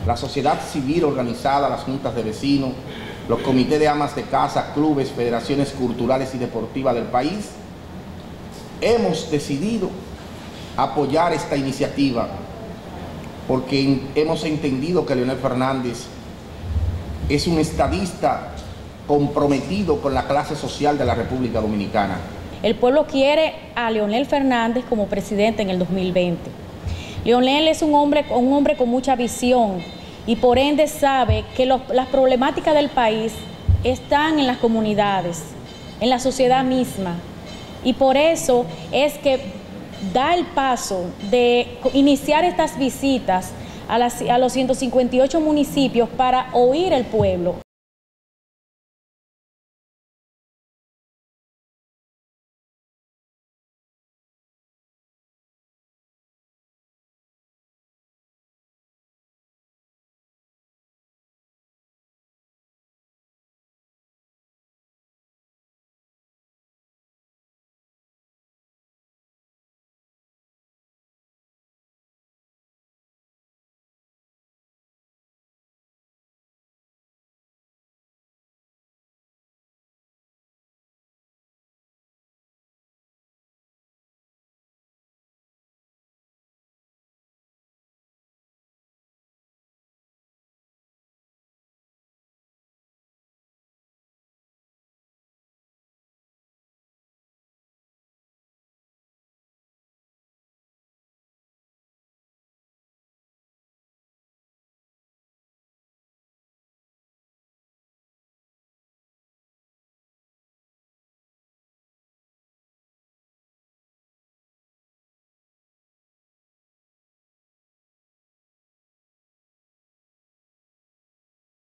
la sociedad civil organizada, las juntas de vecinos, los comités de amas de casa, clubes, federaciones culturales y deportivas del país, hemos decidido apoyar esta iniciativa porque hemos entendido que Leonel Fernández es un estadista comprometido con la clase social de la República Dominicana. El pueblo quiere a Leonel Fernández como presidente en el 2020. Leonel es un hombre con mucha visión y por ende sabe que las problemáticas del país están en las comunidades, en la sociedad misma. Y por eso es que da el paso de iniciar estas visitas a los 158 municipios para oír al pueblo.